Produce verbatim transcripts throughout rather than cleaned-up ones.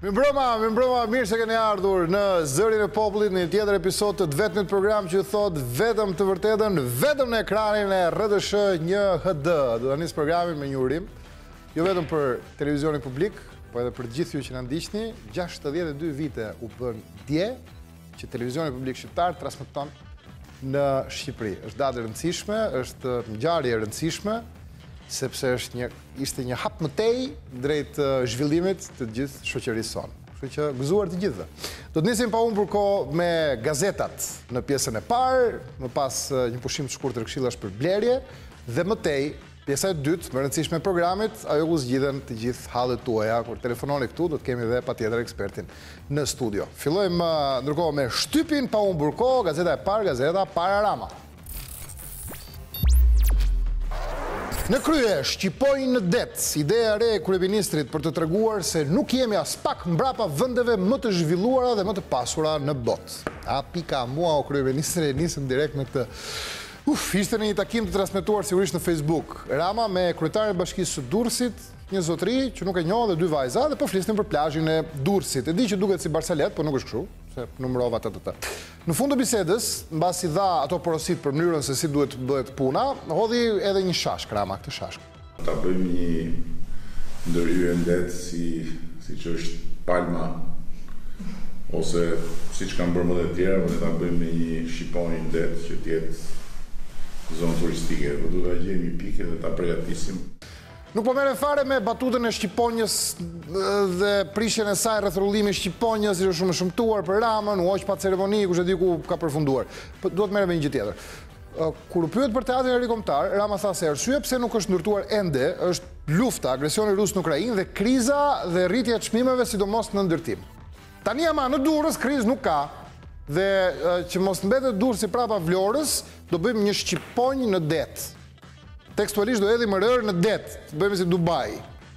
Mimbroma, mimbroma, mirë se keni ardhur në Zërin e Popullit në një tjetër episod të vetmit program që ju thot vetëm të vërtetën, vetëm në ekranin e R D S H një H D. Do ta nis programin me një urim, jo vetëm për televizionin publik, po edhe për gjithë ju që na ndiqni. gjashtëdhjetë e dy vite u bën dje që televizioni publik shqiptar transmeton në Shqipëri. Është datë e rëndësishme, është ngjarje e rëndësishme, sepse është një, ishte një hap më tej drejt uh, zhvillimit të gjithë shoqërisë sonë. Kështu që gëzuar të gjithëve. Do të nisim pa humbur kohë me gazetat në pjesën e parë, më pas uh, një pushim të shkurtër këshillash për blerje, dhe më tej pjesa e dytë, më rëndësishme e programit, ajo ku zgjidhen të gjithë hallet tuaja. Kur telefononi këtu, do të kemi edhe patjetër ekspertin në studio. Fillojmë uh, ndërkohë me shtypin pa humbur kohë, gazeta e parë, gazeta Panorama. Në krye, shqipojnë në det, ideja re e kryeministrit për të treguar se nuk jemi as pak mbrapa vendeve më të zhvilluara dhe më të pasura në botë. A pika mua o kryeministri e nisëm direkt me këtë. Uf, ishte në një takim të transmetuar sigurisht në Facebook. Rama me kryetarin e Bashkisë së Durrësit, një zotëri që nuk e njoh dhe dy vajza, dhe po flisnin për plazhin e Durrësit. E di që duket si Barsalet, por nuk është kështu, se numërova të të të. Në fund të bisedës, mbasi dha ato porosit për mënyrën se si duhet bëhet puna, hodhi edhe një shashk, Rama, këtë shashk. Ta bëjmë një ndërhyrje ndet si si që është Palma, ose si që kanë bërë më dhe tjera, dhe ta bëjmë me një shqiponjë ndet që tjetë zonë turistike. Do duhet ta gjejmë një pikë dhe ta përgatisim. Nuk po merren fare me batutën e Shqiponjës dhe prishjen e saj rreth rrullimit Shqiponjës, që është shumë e shëmtuar për Ramën, u hoq pa ceremoni, kush e di ku ka përfunduar. Po duhet merrem me një gjë tjetër. Kur u pyet për teatrin e ri kombëtar, Rama tha se arsye pse nuk është ndërtuar ende është lufta, agresioni rus në Ukrainë dhe kriza dhe rritja e çmimeve, sidomos në ndërtim. Tani ama në Durrës krizë nuk ka, dhe që mos mbetet Durrësi prapa Vlorës, do bëjmë një shqiponjë në det. Tekstualisht do edhim rërë në det, të bëjmë si Dubai.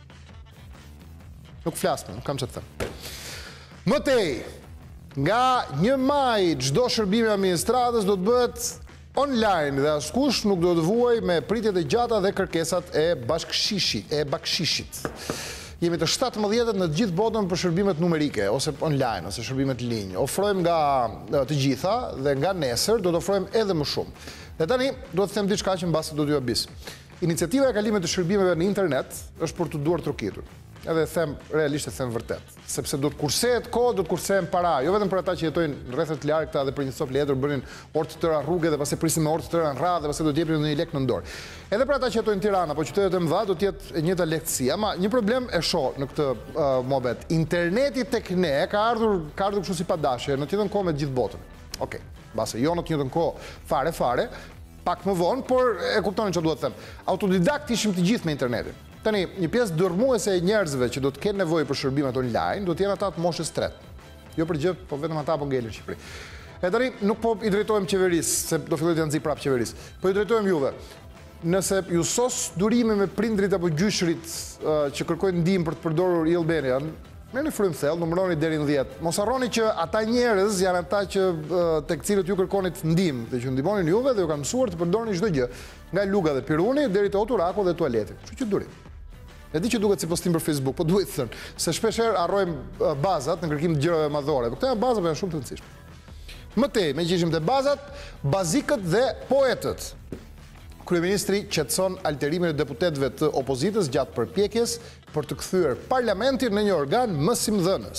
Nuk flasme, nuk kam që të them. Më tej, nga një maj çdo shërbim i administratës do të bëhet online dhe askush nuk do të vuaj me pritjet e gjata dhe kërkesat e bashkëshishi, e bakshishit. Jemi të shtatëmbëdhjetët në të gjithë botën për shërbimet numerike, ose online, ose shërbimet linjë. Ofrojmë nga të gjitha dhe nga nesër do të ofrojmë edhe më shumë. Dhe tani, do të them diçka që mbasi do t'ju abis. Iniciativa e kalimit të shërbimeve në internet është për të duar trokitur. Edhe them, realisht e them vërtet. Sepse do të kursehet kohë, do të kursehen para. Jo vetëm për ata që jetojnë në rrethet të largëta dhe për një cop letër bënin orë të tëra rrugë dhe pastaj prisin me orë të tëra në radhë dhe pastaj do të jepin një lek në dorë. Edhe për ata që jetojnë në Tiranë apo qytetet e mëdha do të jetë e njëjta lehtësi. Ama një problem e shoh në këtë uh, muhabet. Interneti tek ne ka ardhur ka ardhur kështu si padashje në të njëjtën kohë me të gjithë botën. Okej, mbase jo në të njëjtën kohë fare fare, pak më vonë, por e kuptoni çfarë duhet të them. Autodidakt ishim të gjithë me internetin. Tani, një pjesë dërmuese e njerëzve që do të kenë nevojë për shërbimet online, do të jenë ata të moshës tretë. Jo për gjë, po vetëm ata po ngelin në Shqipëri. E tani, nuk po i drejtohem qeverisë, se do filloj të nxij prapë qeverisë. Po i drejtohem juve. Nëse ju sos durime me prindrit apo gjyshrit uh, që kërkojnë ndihmë për të përdorur I L B N-in, merrni frymë thellë, numëroni deri në dhjetë. Mos harroni që ata njerëz janë ata që uh, tek cilët ju kërkonit ndihmë dhe që ndihmonin juve dhe ju kanë mësuar të përdorni çdo gjë, nga luga dhe piruni deri te oturaku dhe tualeti. Kështu që durim. E di që duket si postim për Facebook, po duhet të thënë, se shpesh herë harrojmë bazat në kërkim të gjërave madhore, por këto janë baza që janë shumë të rëndësishme. Më tej, me që ishim te bazat, bazikët dhe poetët. Kryeministri qetëson alterimin e deputetëve të opozitës gjatë përpjekjes për të kthyer parlamentin në një organ mësimdhënës.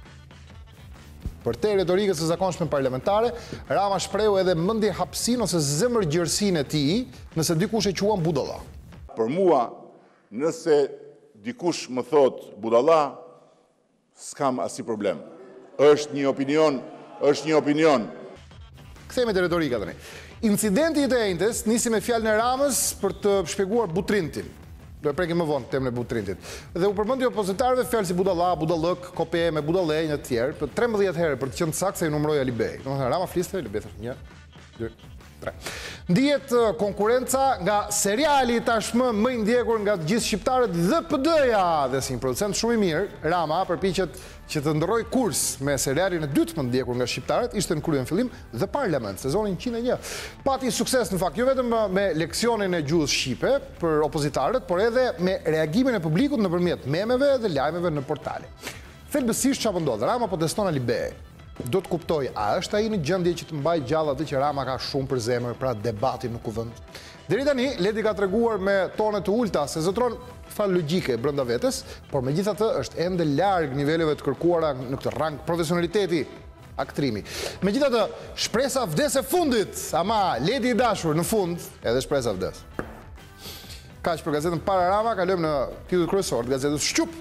Për te retorikës së zakonshme parlamentare, Rama shprehu edhe mendje hapësinë ose zemërgjërsinë e tij, nëse dikush e quan budalla. Për mua, nëse dikush më thot budalla, s'kam asnjë problem. Është një opinion, është një opinion. Kthehemi te retorika tani. Incidenti I të enjtes nisi me fjalën e Ramës për të shpjeguar Butrintin. Do e prekim më vonë temën e Butrintit. Dhe u përmendi opozitarëve fjalë si budalla, budallëk, kopeme, budallënj e të tjerë, për trembëdhjetë herë për të qenë saktë se I numëroi Alibej. Domethënë Rama fliste, Alibej thoshte një, dy, tre. Ndihet konkurenca nga seriali tashmë më I ndjekur nga të gjithë shqiptarët dhe P D-ja, dhe si një producent shumë I mirë, Rama përpiqet që të ndrojë kurs me serialin e dytë më ndjekur nga shqiptarët, ishte në krye në fillim The Parliament, sezonin njëqind e një. Pati sukses në fakt, jo vetëm me leksionin e gjuhës shqipe për opozitarët, por edhe me reagimin e publikut nëpërmjet memeve dhe lajmeve në portale. Thelbësisht çfarë po ndodh? Rama po teston Ali Bej. Do të kuptoj, a është ai në gjendje që të mbaj gjallë atë që Rama ka shumë për zemër, pra debati në kuvend. Deri tani, Ledi ka treguar me tone të ulta se zotron fal logjike brenda vetes, por megjithatë është ende larg niveleve të kërkuara në këtë rang profesionaliteti aktrimi. Megjithatë, shpresa vdes e fundit, ama Ledi i dashur në fund, edhe shpresa vdes. Kaq për gazetën Panorama, kalojmë në titull kryesor të gazetës Shqup.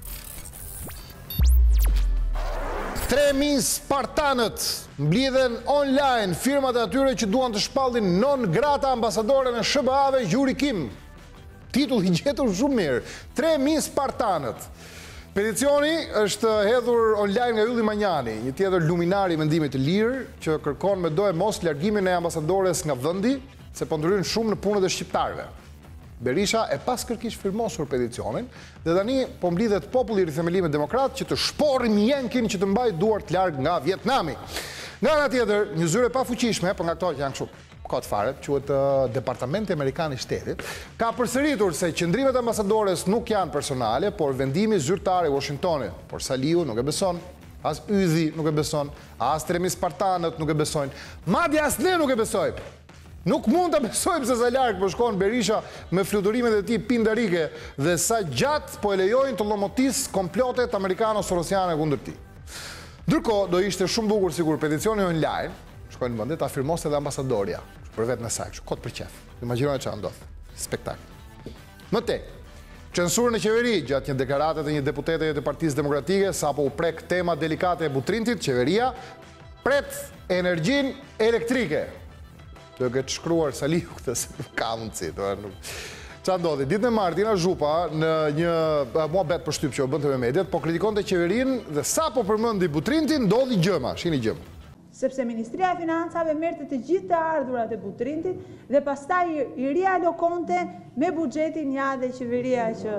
tre mijë spartanët mblidhen online, firmat e atyre që duan të shpallin non grata ambasadore në S B A-ve Gjuri Kim. Titull i gjetur shumë mirë. tre mijë spartanët. Peticioni është hedhur online nga Ylli Manjani, një tjetër luminari i mendimit të lirë, që kërkon me do e mos largimin e ambasadores nga vendi, se po ndryrin shumë në punët e shqiptarëve. Berisha e pas kërkish firmosur peticionin, dhe tani po mblidhet populli i rithemelimit demokrat që të shporim jenkin që të mbaj duart larg nga Vietnami. Nga ana tjetër, një zyre pa fuqishme, për nga këto që janë kështu kot fare, quhet uh, Departamenti Amerikan i Shtetit, ka përsëritur se qëndrimet ambasadores nuk janë personale, por vendimi zyrtar i Washingtonit. Por Saliu nuk e beson, as Ydhi nuk e beson, as tre mijë spartanët nuk e besojnë, madje as ne nuk e besojmë. Nuk mund të besojmë se sa larg po shkon Berisha me fluturimet e tij pindarike dhe sa gjatë po e lejojnë të llomotis komplotet amerikano-sorosiane kundër tij. Ndërkohë, do ishte shumë bukur sigur peticioni online, shkojnë në vende ta firmoste edhe ambasadoria, për vetën e saj, kot për qef. Imagjinoni çfarë ndodh. Spektakël. Më tej, censurën e qeveri gjatë një deklarate të një deputete të Partisë Demokratike sapo u prek tema delikate e Butrintit, qeveria pret energjinë elektrike. Do këtë shkruar Saliu këtë se nuk ka mundësi. Qa ndodhi? Ditën e martë, Tina Zhupa në një muhabet për shtyp që o bënd të me mediat, po kritikon të qeverin dhe sa po përmëndi Butrintin, ndodhi gjëma. Shini gjëma. Sepse Ministria e Financave merte të gjithë të ardhurat e Butrintit dhe pastaj i rialokonte me buxhetin ja dhe qeveria që...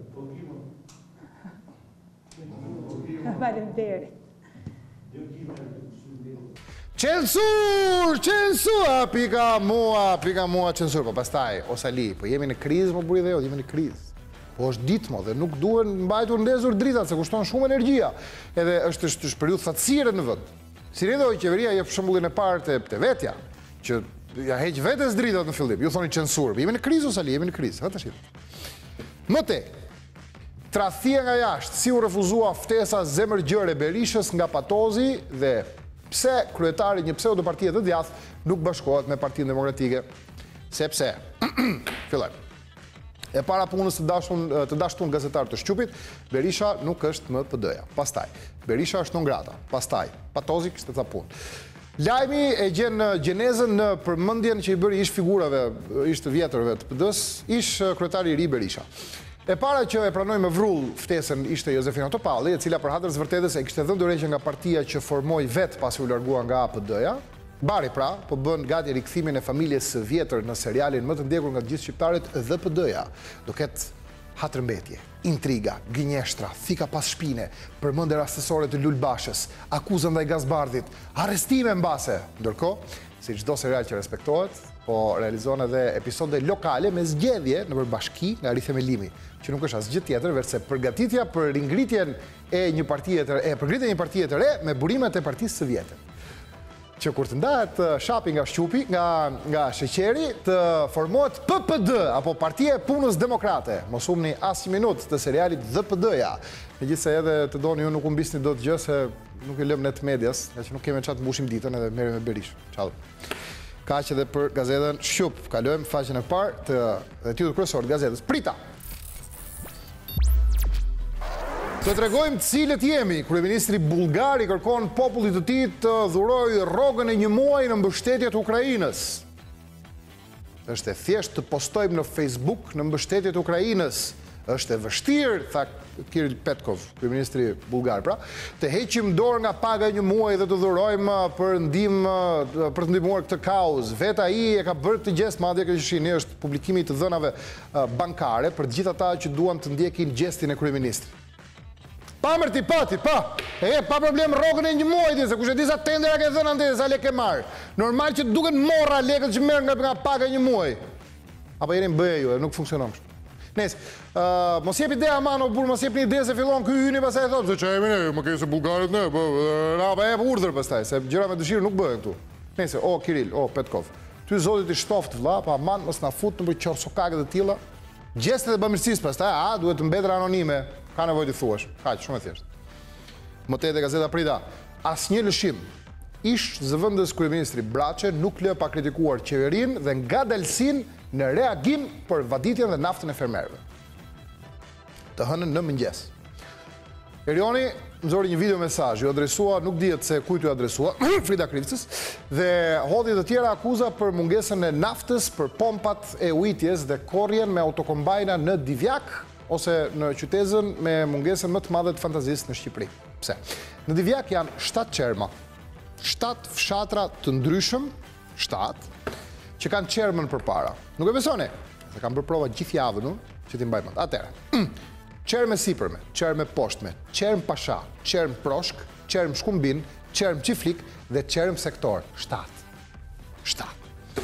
Faleminderit. Censur, censur, a, pika mua, pika mua, censur, po pastaj, o Sali, po jemi në krizë, më buri dhe jo, jemi në krizë. Po është ditë mo dhe nuk duhen mbajtur ndezur dritat, se kushton shumë energjia, edhe është është është periudhë thatësire në vend. Si ne do qeveria jep shembullin e parë të vetja, që ja heq vetes dritat në fillim, ju thoni censur, jemi në krizë o Sali, jemi në krizë, ha tash. Më tej, tradhtia nga jashtë, si u refuzua ftesa zemërgjëre Berishës nga Patozi dhe pse kryetari një pseudo partie të djathtë nuk bashkohet me Partinë Demokratike. Sepse, fillojmë. E para punës të dashun të dashtun gazetar të Shqupit, Berisha nuk është më P D-ja. Pastaj, Berisha është non grata. Pastaj, Patozi kishte ta punë. Lajmi e gjen gjenezën në përmendjen që i bëri ish figurave, ish të vjetërve të P D-s, ish kryetari i ri Berisha. E para që e pranoi me vrull ftesën ishte Jozefina Topalli, e cila për hatër zvërtetës e kishte dhënë dorëheqje nga partia që formoi vet pasi u largua nga P D-ja. Bari pra, po bën gati rikthimin e familjes së vjetër në serialin më të ndjekur nga të gjithë shqiptarët dhe P D-ja. Do ketë hatërmbetje, intriga, gënjeshtra, thika pas shpine, përmendje rastësore të Lulbashës, akuzë ndaj Gazbardit, arrestime mbase. Ndërkohë, si çdo serial që respektohet, po realizon edhe episode lokale me zgjedhje në përbashki nga rithemelimi, që nuk është asgjë tjetër veçse përgatitja për ringritjen e një partie të re, përngritjen e një partie të re me burimet e Partisë së Vjetër. Që kur të ndahet shapi nga Shqupi, nga nga sheqeri, të formohet P P D apo Partia e Punës Demokrate. Mos humni as një minutë të serialit D P D-ja. Megjithëse edhe të doni ju nuk u mbisni dot gjë se nuk e lëm net medias, nga që nuk kemi çat mbushim ditën edhe merrem me Berish. Çau. Kaq edhe për gazetën Shqup. Kalojmë faqen e parë të titullit kryesor të gazetës Prita. Të tregojmë cilët jemi. Kryeministri bullgar i kërkon popullit të tij të dhurojë rrogën e një muaji në mbështetje të Ukrainës. Është e thjeshtë të postojmë në Facebook në mbështetje të Ukrainës. Është e vështirë, tha Kirill Petkov, kryeministri bullgar, pra, të heqim dorë nga paga një muaj dhe të dhurojmë për ndihmë për të ndihmuar këtë kauzë. Vetë ai e ka bërë të gjest, madje që shihni është publikimi i të dhënave bankare për të gjithë ata që duan të ndjekin gjestin e kryeministrit. Pa mërti pati, pa, e pa problem rrogën e një muaj, se kush e di sa tendera ke dhënë antë, sa lekë marr. Normal që duken morra lekët që merr nga nga paga një muaj. Apo jeni bëje ju, nuk funksionon kështu. Nes, uh, mos jep ide Amano, burr, mos jep një ide se fillon ky hyni pastaj thotë se çajmë ne, më ke se bullgarit ne, po na pa jep urdhër pastaj, se gjëra me dëshirë nuk bëhen këtu. Nëse, o Kirill, o Petkov, ty zotit i shtoft vlla, pa aman mos na fut në qorsokake të tilla. Gjestet e bamirësisë pastaj, a duhet të mbetet anonime, ka nevojë të thuash. Kaq, shumë e thjeshtë. Më te dhe Gazeta Prida, asnjë lëshim. Ish zëvendës kryeministri Braçe nuk lë pa kritikuar qeverinë dhe ngadalësinë në reagim për vaditjen dhe naftën e fermerëve. Të hënën në mëngjes. Erioni më zori një video mesazh, ju adresua, nuk dihet se kujt ju adresua, Frida Krivcës, dhe hodhje të tjera akuza për mungesën e naftës për pompat e ujitjes dhe korrjen me autokombajna në Divjak ose në qytetin me mungesën më të madhe të fantazisë në Shqipëri. Pse? Në Divjak janë shtatë qerma, shtatë fshatra të ndryshëm, shtatë, që kanë qermën për para. Nuk e besoni, se kanë bërë prova gjithë javën, që ti mbaj mend. Atëherë, qermë sipërme, qermë poshtme, qermë pasha, qermë proshk, qermë shkumbin, qermë qiflik dhe qermë sektor. Shtatë. Shtatë.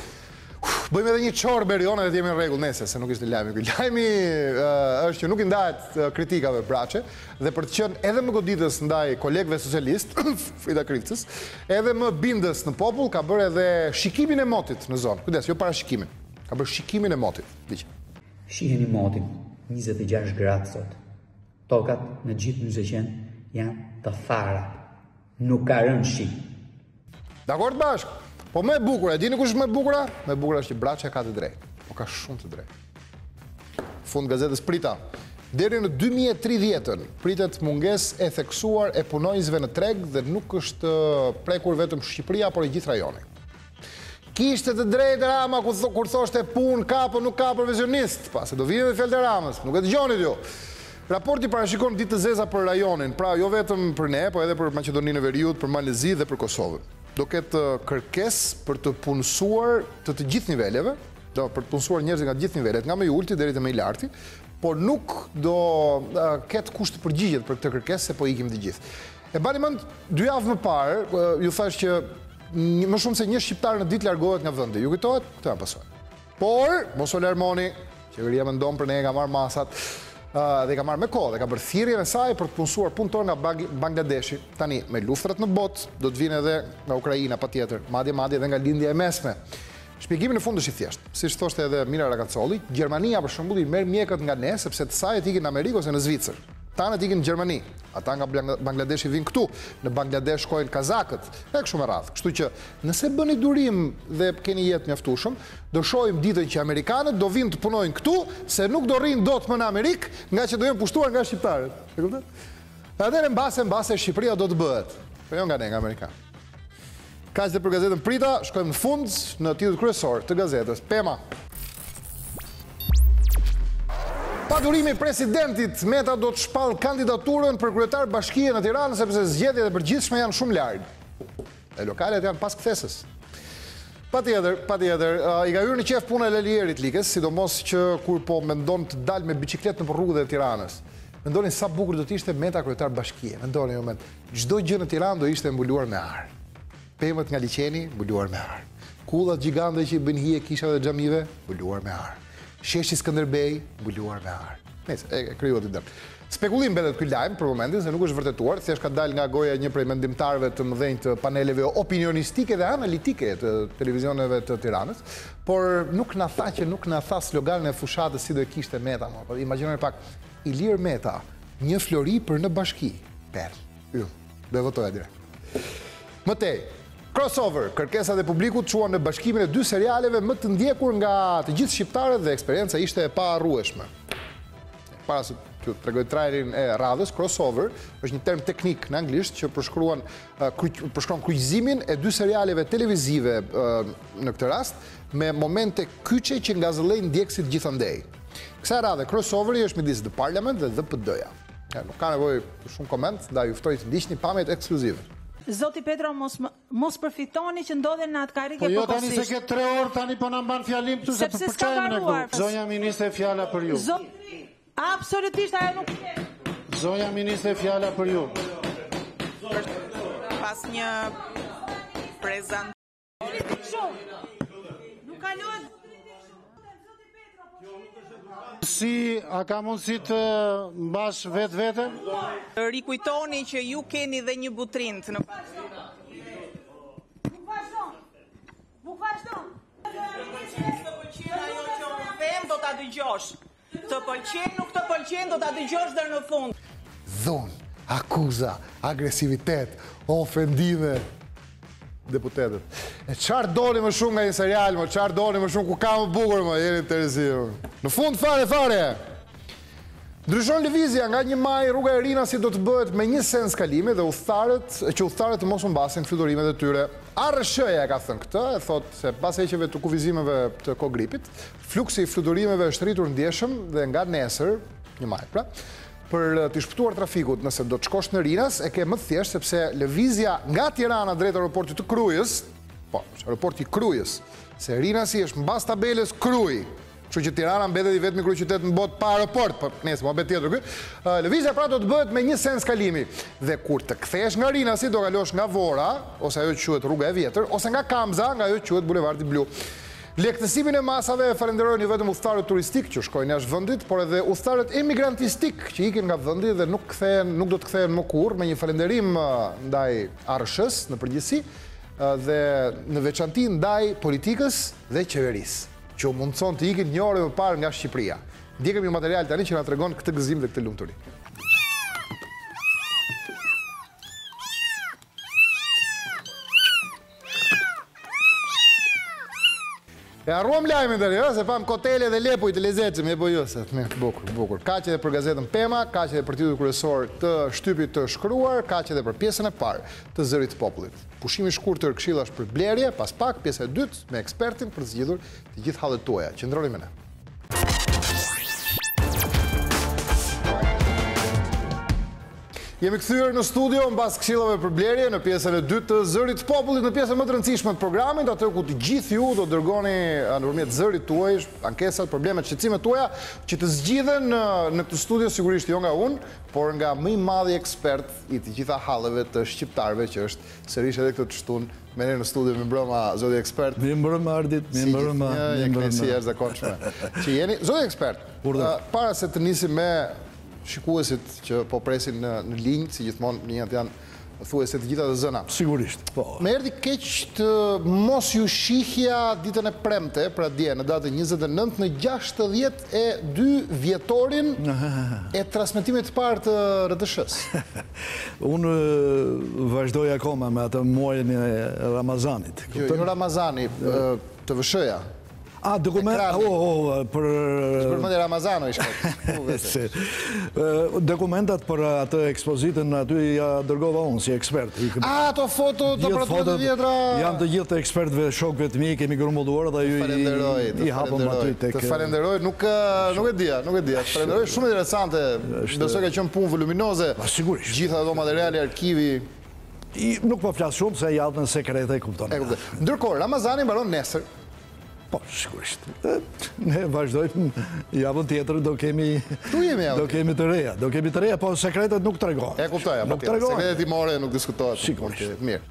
Bëjmë edhe një qorë Berione dhe t'jemi në regull nese, se nuk ishte lajmi. Ky lajmi uh, është që nuk i ndahet uh, kritikave Braçe, dhe për të qenë edhe më goditës ndaj kolegëve socialist, Frida Krivcës, edhe më bindës në popull, ka bërë edhe shikimin e motit në zonë. Kujdes, jo para shikimin. Ka bërë shikimin e motit. Diqe. Shiheni motin, njëzet e gjashtë gradë sot. Tokat në gjithë Myzeqen janë të thara. Nuk ka rënë shi. Dakord bashkë? Po më e bukur, e dini kush është më e bukura? Më e bukur është që Braçe ka të drejtë. Po ka shumë të drejtë. Fund gazetës Prita. Deri në dy mijë e tridhjetën pritet mungesë e theksuar e punonjësve në treg dhe nuk është prekur vetëm Shqipëria, por i gjithë rajoni. Kishte të drejtë Rama kur thoshte punë ka apo nuk ka profesionist, pasi do vinë edhe fjalët e Ramës. Nuk e dëgjoni ju. Raporti parashikon ditë të zeza për rajonin, pra jo vetëm për ne, po edhe për Maqedoninë e Veriut, për Malezi dhe për Kosovën. Do ketë kërkesë për të punësuar të të gjithë niveleve, do për të punësuar njerëz nga të gjithë nivelet, nga më i ulti deri te më i larti, por nuk do uh, ketë kusht të përgjigjet për këtë kërkesë se po ikim të gjithë. E bani mend dy javë më parë, uh, ju thash që një, më shumë se një shqiptar në ditë largohet nga vendi. Ju kujtohet? Këtë janë pasojë. Por mos u larmoni, qeveria mendon për ne, ka marrë masat. Uh, dhe ka marrë me kohë, dhe ka bërë thirrjen e saj për të punësuar punëtor nga Bangladeshi. Tani, me luftrat në botë, do të vinë edhe nga Ukraina, patjetër, madje madje edhe nga lindja e mesme. Shpjegimin në fund është i thjeshtë. Siç thoshte edhe Mira Rakacolli, Gjermania për shembull i merr mjekët nga ne sepse të saj ikin në Amerikë ose në Zvicër. Tanë ikin në Gjermani. Ata nga Bangladeshi vinë këtu. Në Bangladesh shkojnë kazakët. E kështu me radhë. Kështu që nëse bëni durim dhe keni jetë mjaftueshëm, do shohim ditën që amerikanët do vinë të punojnë këtu, se nuk do rrinë dot më në Amerikë, nga që do jenë pushtuar nga shqiptarët. E kupton? Atëherë mbase mbase Shqipëria do të bëhet. Po jo nga ne, nga amerikanë. Kaq dhe për gazetën Prita, shkojmë në fund në titull kryesor të gazetës Pema. Pa durimi presidentit, Meta do të shpall kandidaturën për kryetar bashkie në Tiranë sepse zgjedhjet e përgjithshme janë shumë larg. E lokalet janë pas kthesës. Patjetër, patjetër, uh, i ka hyrë në qef puna e Lelierit Likës, sidomos që kur po mendon të dalë me biçikletë nëpër rrugët e Tiranës. Mendonin sa bukur do të ishte Meta kryetar bashkie. Mendonin jo moment. Çdo gjë në Tiranë do ishte mbuluar me ar. Pemët nga liçeni mbuluar me ar. Kullat gjigande që i bën hije kishave dhe xhamive mbuluar me ar. Sheshi Skënderbej, mbuluar me ar. Nëse e krijuat i dëm. Spekullim mbetet ky lajm për momentin se nuk është vërtetuar, thjesht ka dalë nga goja një prej mendimtarëve të mëdhenj të paneleve opinionistike dhe analitike të televizioneve të Tiranës, por nuk na tha që nuk na tha sloganin e fushatës si do e kishte Meta, mo. Po imagjinoni pak, Ilir Meta, një flori për në bashki. Per. Ju, do e votoja direkt. Më tej, crossover, kërkesat e publikut quan në bashkimin e dy serialeve më të ndjekur nga të gjithë shqiptarët dhe eksperienca ishte e paharrueshme. Para se të tregoj trailerin e radhës, crossover është një term teknik në anglisht që përshkruan uh, përshkruan kryqëzimin e dy serialeve televizive uh, në këtë rast me momente kyçe që ngazëllejnë ndjekësit gjithandej. Kësaj radhe crossoveri është midis The Parliament dhe The P D-ja. Ja, nuk ka nevojë për shumë koment, ndaj juftoj të ndiqni pamjet ekskluzive. Zoti Petro, mos, mos përfitoni që ndodhen në atë karike po jo përkohësisht. tani se ke tre orë, tani po na mban fjalim këtu se Sepse për s'ka çajmë ne mbaruar. këtu. Zonja ministre, fjala për ju. Zot, absolutisht ajo nuk Zonja ministre, fjala për ju. Pas një prezant Shumë. Nuk kalohet. Si, a ka mundësi të mbash vetë vete? Rikujtoni që ju keni dhe një butrind në Nuk vazhdon. Nuk vazhdon. Të pëlqen ajo që unë them, do ta dëgjosh. Të pëlqen, nuk të pëlqen, do ta dëgjosh deri në fund. Dhonë, akuza, agresivitet, ofendime. Deputetët. E qarë doni më shumë nga një serial, më qarë doni më shumë ku ka më bukur, më jeni të rëzirë. Në fund, fare, fare! Ndryshon lëvizja nga një maj, rruga e Rinasi do të bëhet me një sens kalimi dhe udhëtarët, që udhëtarët të mos u mbasin fluturimet e tyre. A R S H-ja ka thënë këtë, e thotë se pas heqjeve të kufizimeve të Kogripit, fluksi i fluturimeve është rritur ndjeshëm dhe nga nesër, një maj pra, për të shpëtuar trafikut nëse do të shkosh në Rinas, e ke më thjesht sepse lëvizja nga Tirana drejt aeroportit të Krujës, po, aeroporti Krujës, se Rinasi është mbas tabelës Kruj, kështu që Tirana mbetet i vetmi kryeqytet në botë pa aeroport, po nëse më bëhet tjetër ky. Lëvizja pra do të bëhet me një sens kalimi. Dhe kur të kthesh nga Rinasi do kalosh nga Vora, ose ajo që quhet rruga e vjetër, ose nga Kamza, nga ajo që quhet bulevardi Blu. Lehtësimin e masave falenderojnë jo vetëm udhëtarët turistik që shkojnë jashtë vendit, por edhe udhëtarët emigrantistik që ikin nga vendi dhe nuk kthehen, nuk do të kthehen më kurrë, me një falënderim ndaj A R S H-s në përgjithësi dhe në veçanti ndaj politikës dhe qeverisë, që u mundson të ikin një orë më parë nga Shqipëria. Ndjekim një material tani që na tregon këtë gëzim dhe këtë lumturi. E arruam lajmin tani, se pam kotele dhe lepuj të lezetshëm, e po jo se mirë, bukur, bukur. Kaq edhe për gazetën Pema, kaq edhe për titullin kryesor të shtypit të shkruar, kaq edhe për pjesën e parë të Zërit të Popullit. Pushimi i shkurtër këshillash për blerje, pas pak pjesa e dytë me ekspertin për të zgjidhur të gjithë hallet tuaja. Qëndroni me ne. Jemi kthyer në studio mbas këshillave për blerje në pjesën e dytë të Zërit të Popullit, në pjesën më të rëndësishme të programit, atë ku të gjithë ju do dërgoni nëpërmjet zërit tuaj ankesat, problemet, shqetësimet tuaja që të zgjidhen në këtë studio, sigurisht jo nga unë, por nga më i madhi ekspert i të gjitha halleve të shqiptarëve, që është sërish edhe këtë të shtun me ne në studio. Mi mbrëma zoti ekspert. Mi mbrëma Ardit, mi mbrëma. Një kënaqësi e jashtëzakonshme që jeni. Zoti ekspert, para se të nisim me shikuesit që po presin në, në linjë, si gjithmonë linjat janë thuajse të gjitha të zëna. Sigurisht, po. Me erdhi keq të mos ju shihja ditën e premte, pra dje në datën njëzet e nëntë në gjashtëdhjetë e dy vjetorin e transmetimit të parë të R T S-s. Unë vazhdoj akoma me atë muajin e Ramazanit. Jo, jo Ramazani, të V S-ja. A, dokument, o, për... Për mëndje Ramazano i shkot. Dokumentat për atë ekspozitën aty ja dërgova unë si ekspert. A, ato foto të aparaturët e vjetra... Janë të gjithë të ekspertve, shokve të mi, kemi grumulluar dhe ju i hapëm aty tek... Të falenderoj, nuk e dija, nuk e dija. Të falenderoj, shumë interesante, besoj ka qenë punë voluminoze. Sigurisht. Gjitha ato materiali, arkivi... Nuk po flasë shumë, se jatë në sekrete e kuptonë. Ndërkohë, Ramazani mbaron nesër. Po, sigurisht. Ne vazhdojmë javën tjetër, do kemi... Tu jemi javën? Do kemi të reja. Do kemi të reja, po sekretet nuk të regohen. E kuptoja, nuk të regohen. Sekretet timore nuk diskutohet. Sigurisht. Mirë.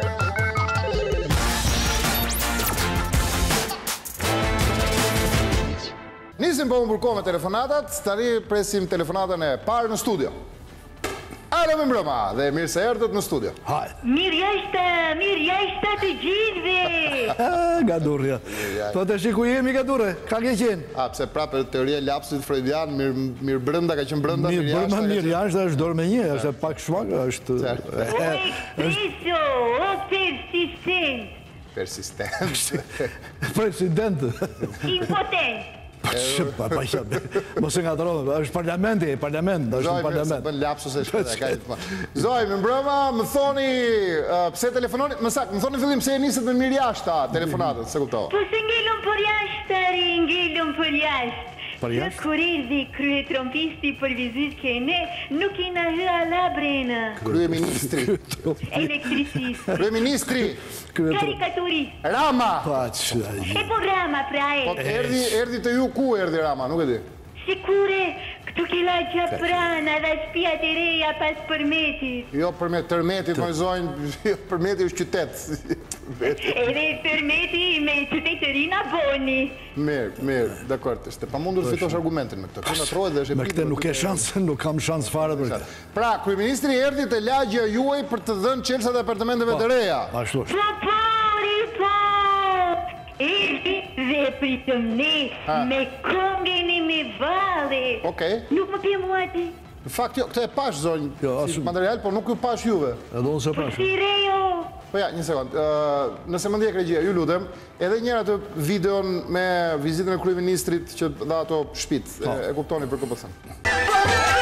Nisim po më burko me telefonatat, tani presim telefonatën e parë në studio. Alo më mbrëma, dhe mirë se erdhët në studio. Hajde. Mirë jashtë, mirë jashtë të gjithve. Gadurja. Po të shi ku jemi, Gadurre, ka ke qenë? A, pse prapë teoria lapsit freudian, mirë brënda ka qenë brënda, mirë jashtë. Mirë brënda, mirë jashtë, është dorë me një, është pak shmaga, është... O ekspreso, o persistent. Persistent. President. Impotent. Shëpa, pa shëpa. Mos e nga të rodhë, është parlamenti, parlament, është në parlament. Zoj, bën lapsus e shpeta, ka jetë ma. Zoj, më mbrëma, më thoni, pse telefononi, më sakë, më thoni fillim se e nisët me mirë jashtë ta telefonatët, se kuptohë. Po se ngellëm për jashtë, ari, ngellëm për jashtë. Për jashtë? Që kur erdhi krye trompisti për vizit kene, nuk i na hë ala brena. Krye ministri. Elektricis. Krye ministri. Karikaturist. Rama. Pa që... E po Rama pra e. Po erdi të ju ku erdi Rama, nuk e di? Sikure, këtu kila gjaprana dhe shpijat e reja pas përmetit. Jo përmet, tërmetit, më zojnë, përmeti është qytet. Edhe tërmeti me qytetëri Irina Boni. Mirë, mirë, dakord, është pa mundur të fitosh argumentin me këtë. Kjo trohet dhe është e Me këtë nuk ke shans, nuk kam shans fare për këtë. Pra, kryeministri erdhi te lagja juaj për të dhënë çelësat e apartamenteve të reja. Ashtu është. Po, po, po. Erdhi dhe pritëm ne me kongën e me valle. Okej. Nuk më pje mua ti. Në fakt, jo, këtë e pash, zonjë, Jo, si asu- material, por nuk ju pash juve. Edhe unë se pash. Si rejo. Po ja, një sekund. ë, Nëse më ndjek regjia, ju lutem, edhe një herë atë videon me vizitën e kryeministrit që dha ato shtëpit. E, e kuptoni për kë po them.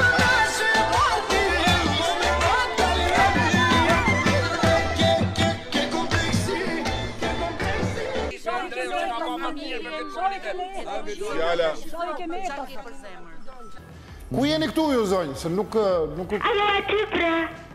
Fjala. Ku jeni këtu ju zonjë? Se nuk nuk Ajo aty pra.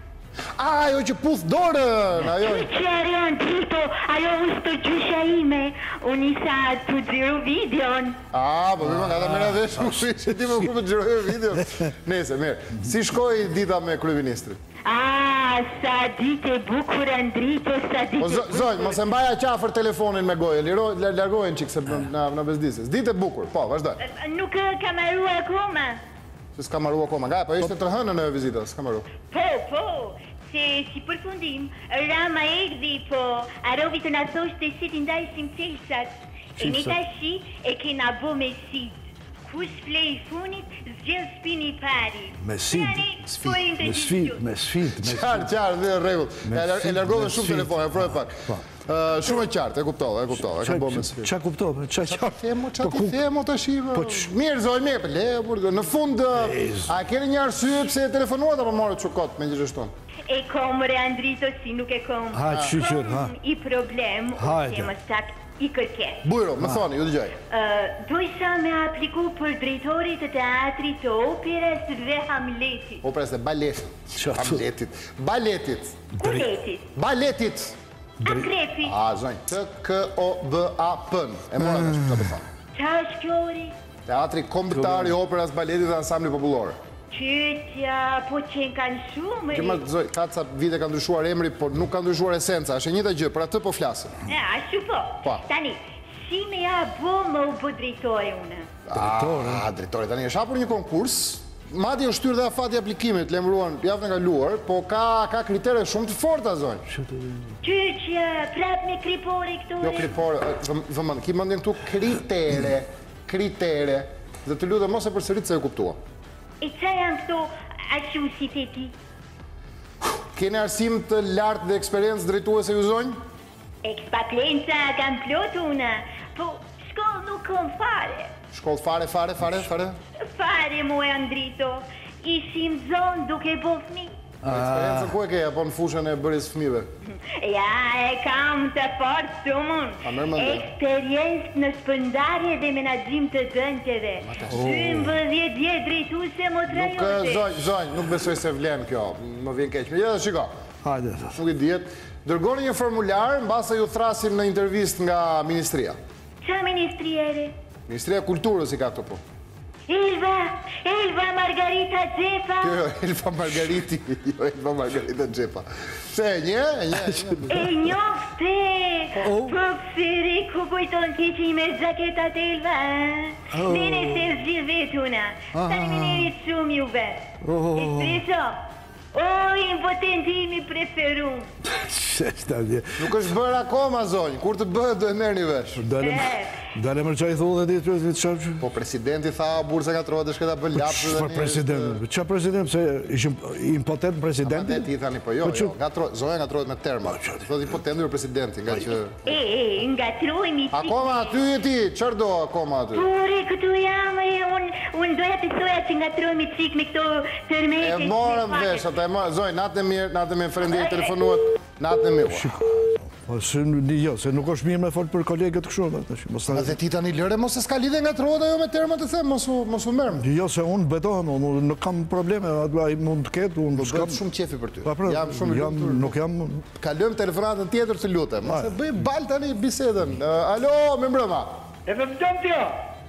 Ah, ajo që puth dorën, ajo. Që arian tito, ajo është të gjysha ime. Unë isa të gjiru videon. Ah, po më nga ta merra vesh, nuk ishte ti më ku të xhiroj video. Nëse, mirë. Si shkoi dita me kryeministrin? Ah, sa ditë e bukur Andrito, sa Po ditë. zo- zonjë, mos e mbaja qafër telefonin me gojë, liro la- largohen çik se na na bezdisës. Ditë e bukur. Po, vazhdo. Nuk kam marru akoma. Se s'ka marru akoma. Nga, po ishte tërhënën e vizita, s'ka marru. Po, po, se si përfundim, Rama erdhi, po, arovi të na thoshte si t'i ndajsim çelësat. E ne tashi e kena bo me sit. Kush flej funit, zgjell spini i pari. Me sit, Tani, po e me sfit, me sfit, me Qartë, qartë, dhe rregull. Me E lar- E sfit, largove me shumë sfit. telefon, e prove pak. Ë, Shumë e qartë, e kuptova, e kuptova, e ka bërë me sfit. Qa kuptove? Qa qartë? Themo, qa Po ti ku- themo të shive? Po ç- Mirë, zonjë, mirë, për le, burë, në fund, a keni një arsye pse e telefonuat apo morët shukot me gjithashtu? E kom re Andrito si nuk e kom. Ha, qyqyr, ha. Kom i problem, Hajde. ose më sakt i kërkes. Bujro, më thoni, ju dëgjoj. Uh, Dojsa me apliku për drejtorit të teatrit të operës dhe Hamletit. Operës dhe baletit. Qa tu- Hamletit. Baletit. Kuletit. Baletit. Akrepi. A, zonjë, T K O B A P-n. E mora të shkëta për thonë. Qa është kjori? Teatri kombëtar i operës, baletit dhe ansambli popullore. Qytja, po qenë kanë shumë. Këma, zonjë, ka ca vite ka ndryshuar emri, por nuk ka ndryshuar esenca. Është e njëjta gjë, për atë po flasim. Ja, ashtu po. Po. Tani, si me ja bo më u bë drejtore une? Ah, drejtore, tani është hapur një konkurs. Madje është shtyrë dhe afati aplikimit, lemruan javën e kaluar, po ka ka kritere shumë të forta, zonjë. Qytja, prap me kripore këtore? Jo kripore, vëmend, ki mendjen këtu kritere, kritere. Dhe të lutem mos e përsërit se e kuptua. E qa janë këto ashtu si të ti? Keni arsim të lartë dhe eksperiencë drejtuese ju zonjë? Ekspaklenca kam plot una, po shkollë nuk kom fare. Shkollë fare, fare, fare, fare? Fare mu e Andrito, ishim zonë duke bo fmi. Eksperiencën ku e ke apo në fushën e bërjes fëmijëve? Ja, e kam të fortë shumën. A, merr mendje. Eksperiencë në shpëndarje dhe menaxhim të dëntjeve. dymbëdhjetë vjet drejtuese më Nuk, trajote. zonjë, zonjë, nuk besoj se vlen kjo, më vjen keq. Megjithatë, shiko, Hajde. nuk i dihet. Dërgoni një formular, mbase ju thrasim në intervistë nga ministria. Qa ministriere? Ministria e Kulturës i ka këto po. Elva, Elva Margarita Xhepa. Jo, jo, Elfa Margariti, jo, Elfa Margarita Xhepa. Se e një, e një, e një. E njofte, po pësiri ku kujton ti që i me zaketat Elva, nene se zgjidh vetuna, tani me nerit shumë juve. Espresso, o, impotentimi preferum. Qështë atje. Nuk është bërë akoma, zonjë, kur të bëhet do e merë një vesh. Dalem, dalem më qa i thullë dhe ditë, të qarë Po presidenti tha, burë se ka trohet dhe shketa bë lapsë Për president, qa president, se ishim impotent presidenti? Ti thani, po jo, Po që- jo, nga tro- zonja nga trohet me terma. Thot impotendur presidenti, nga që... E, e, nga trojmi si... Akoma aty e ti, qërë do akoma aty? Pure, këtu jam, e, unë un doja të soja që nga trojmi qik me këto tërmete... E morëm vesh, ata e morëm, zonjë, natë e mirë, natë e mirë, frendirë, telefonuat, natë e mirë. Po, se, jo, se nuk është mirë me folë për kolegët kështu, dhe tash, mos ta... Dhe ti tani lëre, mos e s'ka lidhe nga trohet ajo me terma të them, mos u, mos u mërëm. Jo, se unë betohem, unë nuk kam probleme, ai mund të ketë, unë s'kam... Bëhet shumë qefi për ty. Pa, pra, Jam shumë i jam, lumtur. nuk jam... Kalojmë telefonatën tjetër të lutem. Mos e bëj bal tani bisedën. Uh, alo, me mbrëma. E të dëmë tjo!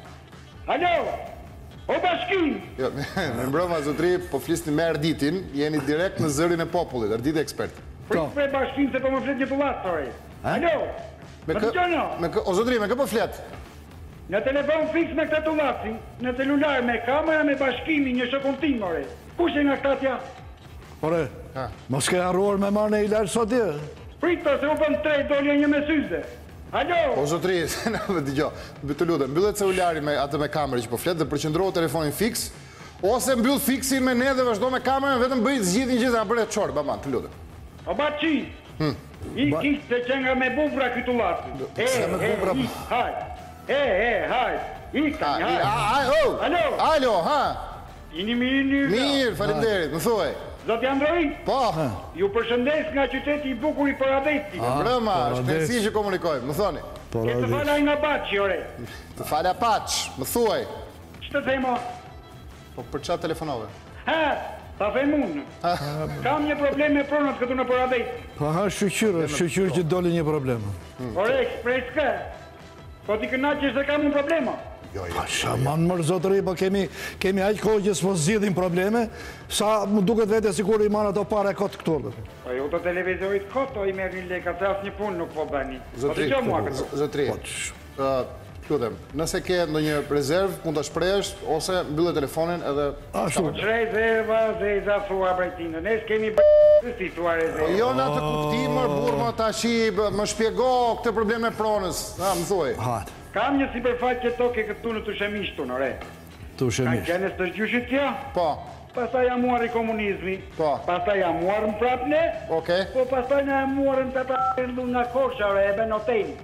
Alo! O bashkin! Jo, me mbrëma zotri, po flisni me Erditin, jeni direkt në zërin e popullit, Erdit e ekspert. Frisë me bashkin se po më flet një tullat, sorry. Alo! Me Më kë, dëgjono? me kë, o zotri, me kë po flet? Në telefon fix me këtë tullaci, në celular me kamera me bashkimi një shëkuntim, more. Kush e nga këta tja? Ore, mos ke harruar me marrë në ilar sot dje? Prito, se u bën tre, dolja një me syze. Alo? O zotri, dëgjo, të lutem, mbyllet celulari me atë me kamerë që po flet dhe përqendrohet telefonin fix, ose mbyll fixin me ne dhe vazhdo me kamerën, vetëm bëj zgjidhjen gjithë na bëre çor, baban, të lutem. O baçi. Hm. I kishtë se që nga me bubra këtë tullaci. E, e, i, haj. E, e, haj. I ka, haj. Alo? Alo, ha? Jini mirë një. Mirë, faleminderit, më thuaj. Zoti Androi? Po. Ju përshëndes nga qyteti i bukur i Paradesit. Brëma, shpejtësi që komunikojmë, më thoni. Ke të falaj nga Baçi, ore. Të falja Paç, më thuaj. Që të themo? Po për çfarë telefonove? Ha, ta them unë. Kam një problem me pronat këtu në Paradet. Pa ha shqyqyrë, shqyqyrë që doli një problem. Ore, ekspres kë? Po ti kënaqesh se kam un problema? Jo, jo. Pa shaman mërë zotëri, po kemi, kemi aqë kohë që s'po zgjidhin probleme, sa më duket vete si kur i marrë ato pare kotë këtu. Po ju të televizorit kotë, o i merë një leka, se asë një punë nuk po bëni. Zotri, zotri, lutem, nëse ke ndonjë rezervë, mund ta shprehësh ose mbyllë telefonin edhe ashtu. Po rezerva, zeza thua brejtinë. Ne s'kemi bërë si thua rezerva. Jo në atë kuptim, burma tashi, më shpjego këtë problem me pronës. Ha, më thuaj. Hat. Kam një sipërfaqe toke këtu në Tushemish tu, ore. Tushemish. Ka qenë së gjyshit kjo? Po. Pastaj jam muar i komunizmi. Po. Pastaj jam muar në prapne. Okej. Po pastaj na jam muar në të nga Kosha, ore, e ben hotel.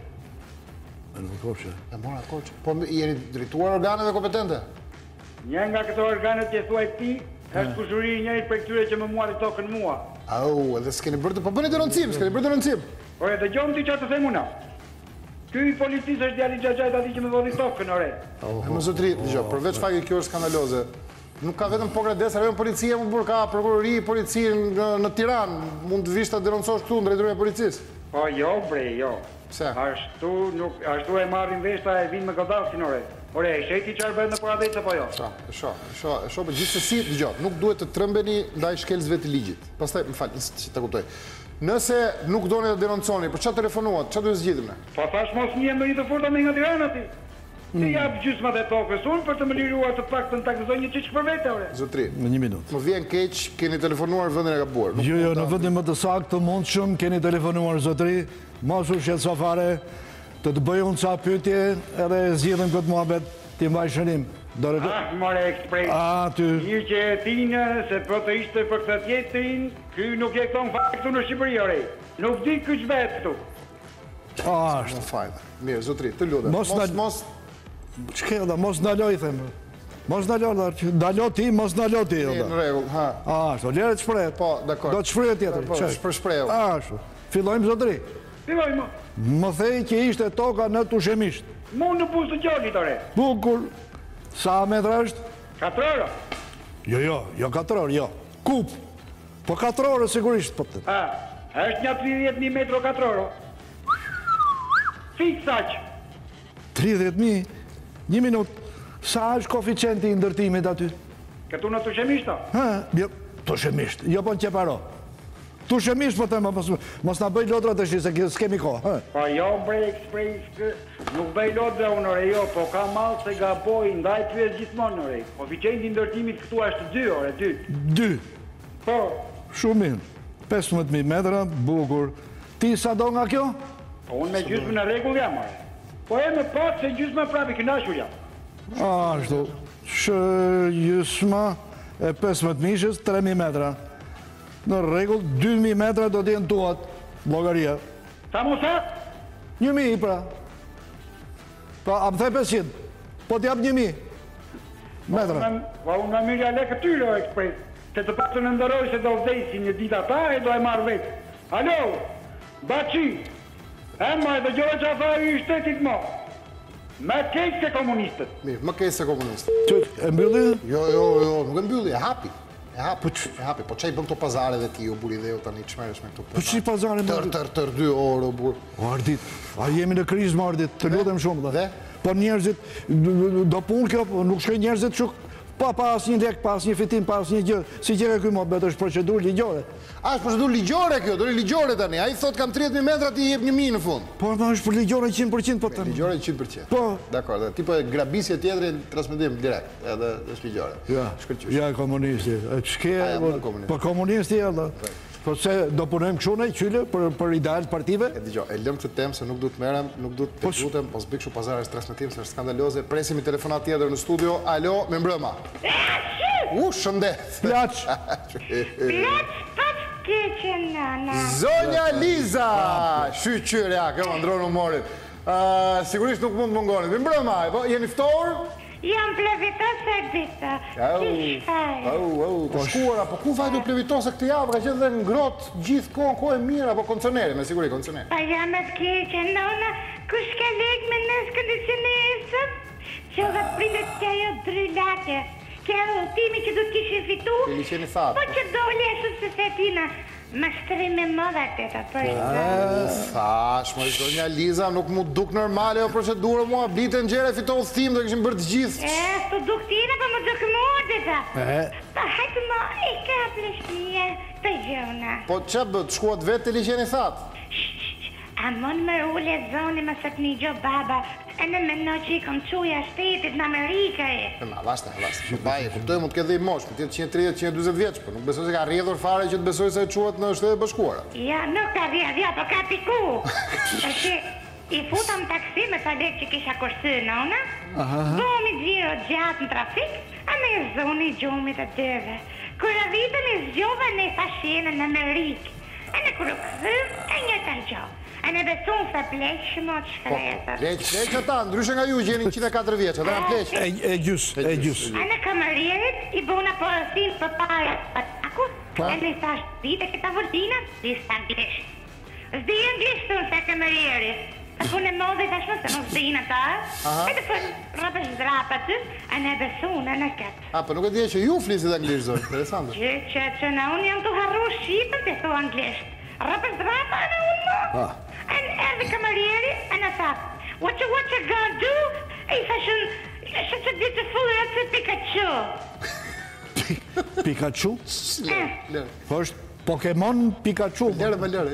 Në Kosha. E mora Kosha. Po jeni drejtuar organeve kompetente? Një nga këto organet që thuaj ti, është kushuri i njëjtë për këtyre që më muari tokën mua. Au, edhe s'keni bërë të... Po bëni denoncim, s'keni bërë denoncim. Ore, dëgjom ti çfarë të them unë. Ky i policisë është djali Xhaxhait ati që më dhodhi tokën, ore. E më zotri, dëgjoj, përveç faktit kjo është skandaloze. Nuk ka vetëm Pogradec, ajo policia më burr, ka prokurori, polici në Tiranë, mund të vish ta denoncosh këtu në drejtorinë e policisë. Po jo, bre, jo. Pse? Ashtu nuk, ashtu e marrin vesh ta e vinë me godasin, ore. Ore, e sheti çfarë bëhet në Paradet apo jo? Sa, e shoh, e shoh, e shoh, por gjithsesi, dëgjoj, nuk duhet të trembeni ndaj shkelësve të ligjit. Pastaj, më fal, si ta kuptoj. Nëse nuk doni të denonconi, për çfarë telefonuat? Çfarë duhet zgjidhim ne? Po thash mos një ndonjë të fortë me nga Tirana ti. Ti jap gjysmat e tokës unë për të më liruar të paktën ta gëzoj një çiç për vete, ore. Zotri, në një minutë. Më vjen keq, keni telefonuar vendin e gabuar. Jo, jo, në vendin më të saktë të mundshëm keni telefonuar zotri, mos u shqetëso fare, të të bëj unë ca pyetje edhe zgjidhim këtë muhabet, ti mbaj shënim. Ah, more ekspres. Ah, ty. Një që e tinë se po të ishte për këtë tjetërin, ky nuk e këton fakt këtu në Shqipëri, ore. Nuk di ky ç'vet këtu. Ah, është. Në fajta. Mirë, zotri, të lutem. Mos Mos na- mos Ç'ke da, mos ndaloj them. Mos ndaloj, da, ndalo ti, mos ndalo ti. në da. rregull, ha. Ah, ashtu, lere të shpreh. Po, dakor. Do të shpreh tjetër. Po, ç'është? për shprehje. Ashtu. Fillojmë zotri. Fillojmë. Më thej që ishte toka në Tushemisht. Mu në buzë të gjallit, ore. Bukur. Sa metra është? Katër orë. Jo, jo, jo katër orë, jo. Kup. Po katër orë sigurisht po të. A, është një tridhjetë mijë metro katër orë. Fiks aq. tridhjetë mijë. Një minutë. Sa është koeficienti i ndërtimit aty? Këtu në Tushemisht, Ha, jo, Tushemisht. Jo po në Qeparo. Tushemisht po them, mos mos na bëj lodra tash se s'kemi kohë, ha. po jo bre ekspres kë, nuk bëj lodra unë, ore, jo, po ka malë se gaboj, ndaj pyes gjithmonë, ore. Koeficienti i ndërtimit këtu është dy, ore, dy. dy. Po, Shumë mirë. pesëmbëdhjetë mijë metra, bukur. Ti sa do nga kjo? po unë me gjysmë në rregull jam, ore. Po e më pak se gjysma prapi kënaqur jam. Ashtu. Shë gjysma e pesëmbëdhjetë mijës, tre mijë metra. Në rregull, dy mijë metra do të jenë tuat, llogaria. Sa mo sa? një mijë pra. Pa, a më the pesëqind. Po t'jap një mijë metra. Po unë në mirja le këtyre, ore, ekspres. Se të pak të në ndëroj se do vdesi një dit ata e do e marrë vetë. Alo, Baçi, e ma e dhe gjore që a tha i shtetit mo. Me kejtë se komunistët. Mirë, më keq se komunist. Që e mbylli? Jo, jo, jo, nuk e mbylli, e hapi. E hapi, e hapi. Po çai bën këto pazare dhe ti, o buri dhe jo tani çmerresh me këto. Po ç'i pazare më? Tër tër tër dy orë, o bur. O Ardit, a jemi në krizë më Ardit, të lutem shumë. Dhe? Po njerëzit, do punë kjo, po nuk shkoj njerëzit që pa pa asnjë lek, pa asnjë fitim, pa asnjë gjë. Si gjë ky mohabet është procedurë ligjore. A është procedurë ligjore kjo, do ligjore tani. Ai thot kam tridhjetë mijë metra, ti jep një mijë në fund. Po, ma është për ligjore qind përqind po tani. Ligjore qind përqind. Po. Dakor, tipo e grabisje tjetrin transmetim direkt, edhe është ligjore. Ja, shkëlqysh. Ja komunisti. Ç'ke, po komunisti edhe. Po se do punojmë kështu ne qyle për për ideal partive? E dëgjoj, e lëm këtë temë se nuk duhet merrem, nuk duhet të lutem, mos bëj kështu pazarësh transmetim se është skandaloze. Presim një telefonat tjetër në studio. Alo, me mbrëma. U, shëndet. Plaç. Plaç pas keqen nana. Zonja Liza. Shqyr, ja, këma ndronë humorin. Sigurisht nuk mund të mungonit. Me mbrëma, jeni ftorë? Jam plevitose dita. Au, au, të shkuara, po ku vajtu plevitose këtë javë, ka qenë dhe ngrot gjithë kohë, kohë e mirë, apo konceneri, me siguri konceneri. Pa jam e keqe, nona, kush ka lek me nësë kondicionerësët? Që dhe prindet që ajo drylake, që ajo timi që du t'kishin fitu, po që dole e shumë se se tina. Më shtrim me mëdha teta, për i zë. Thash, më zonja Liza, nuk mu duk normale o procedurë mua, blite në gjere fitohë thim, do këshim bërë të gjithë. E, s'to duk tira, pa më duk mua, teta. Pa hajtë më, i ka pleshnie, të gjona. Po që bët, shkuat vetë të liqeni thatë? A mon më ule zoni më sot një gjo baba, e në menoj që i kom quja shtetit në Amerika e. Ma, vasta, vasta, që baje, kuptoj mund të këtë dhe i mosh, më tjetë cinë tridhjetë, cinë dyzet vjeç, po nuk besoj se ka rrjedhur fare që të besoj se e quat në shtetet bashkuara. Ja, nuk ka rrjedhja, po ka piku. E që i futëm taksi me sa lek që kisha kursy nona, bomi gjiro gjatë në trafik, a me zoni gjumit e dëve. Kër avitëm i zgjova në fashjene në Amerikë, e në kërë këthëm, e një të gjohë. A në besun se pleqë më të shkretër. Pleqë, pleqë ata, ndryshe nga ju gjeni njëqind e katër vjeqë, edhe në pleqë. E gjusë, e gjusë. A në kamarierit i buna porosin për pare pataku, e në thash dite këta vërdina, di s'ta nglisht. Zdi e nglishtun se kamarierit. A punë e modhe i thashmë se më zdina ta, e të për rëpës zdrapa të, a në besun e në këtë. A, për nuk e dhje që ju flisit anglisht, zonë, interesantë. Që, që, që në unë jam të harru shqipën të thu anglisht. Rëpës zdrapa në unë më. En edhe kamarieri, en e tha, what you, what you gonna do? E i thashën, such a beautiful, that's a Pikachu. Pikachu? Lërë. Po është Pokemon Pikachu. Lërë, me lërë,